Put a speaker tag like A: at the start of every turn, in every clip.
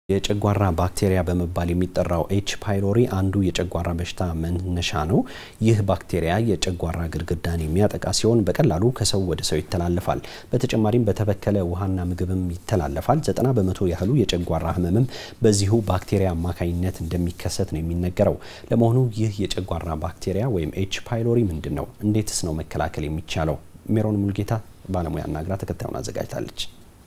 A: የጨጓራ ባክቴሪያ በመባል የሚጠራው ኤች ፓይሎሪ አንዱ የጨጓራ በሽታ መነሻ ነው። ይህ ባክቴሪያ የጨጓራ ግድግዳን የሚያጠቃ ሲሆን በቀላሉ ከሰው ወደ ሰው ይተላለፋል። በተጨማሪም በተበከለ ውሃና ምግብም ይተላለፋል። 90% ያህሉ የጨጓራ ህመምም በዚሁ ባክቴሪያ አማካኝነት እንደሚከሰት ነው የሚነገረው። ለመሆኑ ይህ የጨጓራ ባክቴሪያ ወይም ኤች ፓይሎሪ ምንድነው? እንዴትስ ነው መከላከል የሚቻለው? ሜሮን ሙልጌታ ባለሙያ አናግራ ተከታዩን አዘጋጅታለች።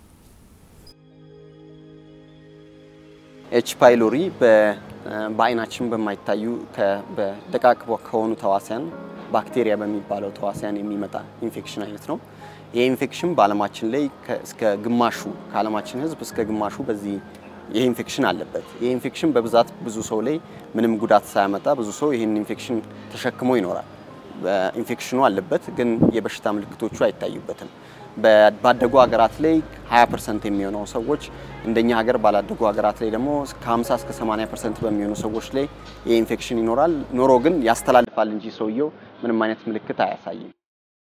B: ኤች ፓይሎሪ በአይናችን በማይታዩ በደቃቅ ከሆኑ ተዋሲያን ባክቴሪያ በሚባለው ተዋሲያን የሚመጣ ኢንፌክሽን አይነት ነው። ይሄ ኢንፌክሽን በአለማችን ላይ እስከ ግማሹ ከዓለማችን ህዝብ እስከ ግማሹ በዚህ ይሄ ኢንፌክሽን አለበት። ይሄ ኢንፌክሽን በብዛት ብዙ ሰው ላይ ምንም ጉዳት ሳያመጣ ብዙ ሰው ይሄን ኢንፌክሽን ተሸክሞ ይኖራል። ኢንፌክሽኑ አለበት ግን የበሽታ ምልክቶቹ አይታዩበትም። ባደጉ ሀገራት ላይ 20% የሚሆነው ሰዎች እንደኛ ሀገር ባላደጉ ሀገራት ላይ ደግሞ ከ50 እስከ 80% በሚሆኑ ሰዎች ላይ የኢንፌክሽን ይኖራል። ኖሮ ግን ያስተላልፋል እንጂ ሰውየው ምንም አይነት ምልክት አያሳይም።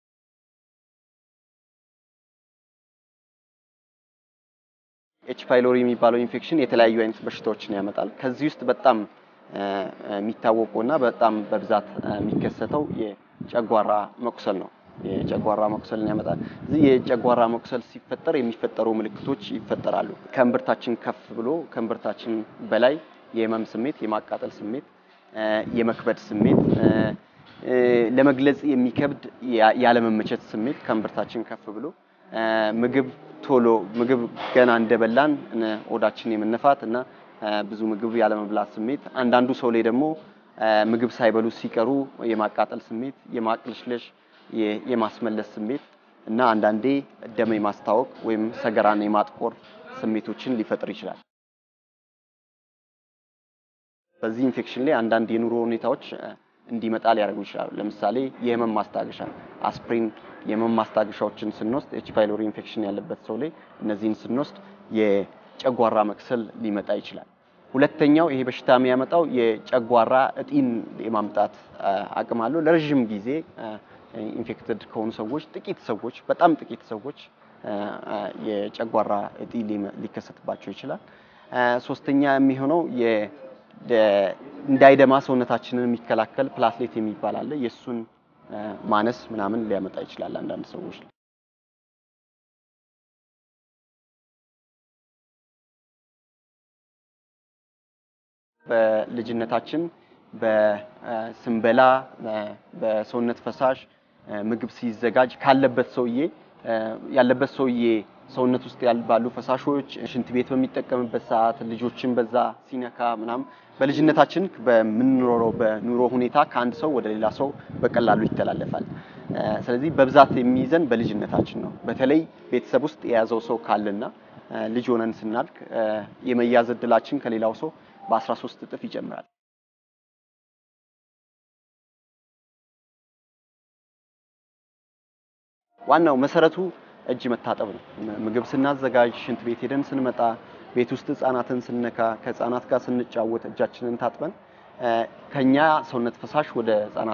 B: ኤች ፓይሎሪ የሚባለው ኢንፌክሽን የተለያዩ አይነት በሽታዎችን ያመጣል። ከዚህ ውስጥ በጣም የሚታወቀውና በጣም በብዛት የሚከሰተው የጨጓራ መቁሰል ነው። የጨጓራ መቁሰልን ያመጣል። እዚህ የጨጓራ መቁሰል ሲፈጠር የሚፈጠሩ ምልክቶች ይፈጠራሉ። ከእምብርታችን ከፍ ብሎ ከእምብርታችን በላይ የህመም ስሜት፣ የማቃጠል ስሜት፣ የመክበድ ስሜት፣ ለመግለጽ የሚከብድ ያለመመቸት ስሜት ከእምብርታችን ከፍ ብሎ ምግብ ገና እንደበላን ሆዳችን የመነፋት እና ብዙ ምግብ ያለመብላት ስሜት፣ አንዳንዱ ሰው ላይ ደግሞ ምግብ ሳይበሉ ሲቀሩ የማቃጠል ስሜት፣ የማቅለሽለሽ የማስመለስ ስሜት እና አንዳንዴ ደም የማስታወክ ወይም ሰገራን የማጥቆር ስሜቶችን ሊፈጥር ይችላል። በዚህ ኢንፌክሽን ላይ አንዳንድ የኑሮ ሁኔታዎች እንዲመጣ ሊያደርጉ ይችላሉ። ለምሳሌ የህመም ማስታገሻ አስፕሪን የህመም ማስታገሻዎችን ስንወስድ ኤች ፓይሎሪ ኢንፌክሽን ያለበት ሰው ላይ እነዚህን ስንወስድ የጨጓራ መቅሰል ሊመጣ ይችላል። ሁለተኛው ይሄ በሽታ የሚያመጣው የጨጓራ እጢን የማምጣት አቅም አለው። ለረጅም ጊዜ ኢንፌክትድ ከሆኑ ሰዎች በጣም ጥቂት ሰዎች የጨጓራ እጢ ሊከሰትባቸው ይችላል። ሶስተኛ የሚሆነው እንዳይደማ ሰውነታችንን የሚከላከል ፕላትሌት የሚባል አለ። የሱን ማነስ ምናምን ሊያመጣ ይችላል አንዳንድ ሰዎች። በልጅነታችን በስንበላ በሰውነት ፈሳሽ ምግብ ሲዘጋጅ ያለበት ሰውዬ ሰውነት ውስጥ ያልባሉ ፈሳሾች ሽንት ቤት በሚጠቀምበት ሰዓት ልጆችን በዛ ሲነካ ምናምን በልጅነታችን በምንኖረው በኑሮ ሁኔታ ከአንድ ሰው ወደ ሌላ ሰው በቀላሉ ይተላለፋል። ስለዚህ በብዛት የሚይዘን በልጅነታችን ነው። በተለይ ቤተሰብ ውስጥ የያዘው ሰው ካለና ልጅ ሆነን ስናድግ የመያዝ እድላችን ከሌላው ሰው በ13 እጥፍ ይጨምራል። ዋናው መሰረቱ እጅ መታጠብ ነው። ምግብ ስናዘጋጅ፣ ሽንት ቤት ሄደን ስንመጣ፣ ቤት ውስጥ ህፃናትን ስንነካ፣ ከህፃናት ጋር ስንጫወት እጃችንን ታጥበን ከኛ ሰውነት ፈሳሽ ወደ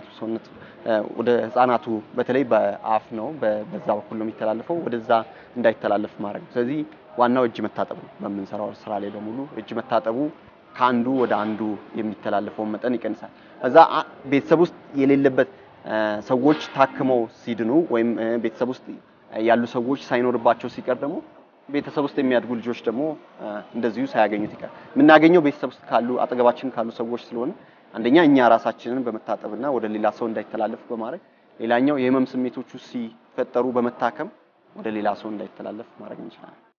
B: ህፃናቱ በተለይ በአፍ ነው በዛ በኩል ነው የሚተላለፈው ወደዛ እንዳይተላለፍ ማድረግ። ስለዚህ ዋናው እጅ መታጠብ ነው። በመንሰራው ስራ ላይ በሙሉ እጅ መታጠቡ ከአንዱ ወደ አንዱ የሚተላለፈው መጠን ይቀንሳል። ከዛ ቤተሰብ ውስጥ የሌለበት ሰዎች ታክመው ሲድኑ ወይም ቤተሰብ ውስጥ ያሉ ሰዎች ሳይኖርባቸው ሲቀር ደግሞ ቤተሰብ ውስጥ የሚያድጉ ልጆች ደግሞ እንደዚሁ ሳያገኙት ይቀር። የምናገኘው ቤተሰብ ውስጥ ካሉ አጠገባችን ካሉ ሰዎች ስለሆነ አንደኛ እኛ ራሳችንን በመታጠብና ወደ ሌላ ሰው እንዳይተላለፍ በማድረግ ሌላኛው የህመም ስሜቶቹ ሲፈጠሩ በመታከም ወደ ሌላ ሰው እንዳይተላለፍ ማድረግ እንችላለን።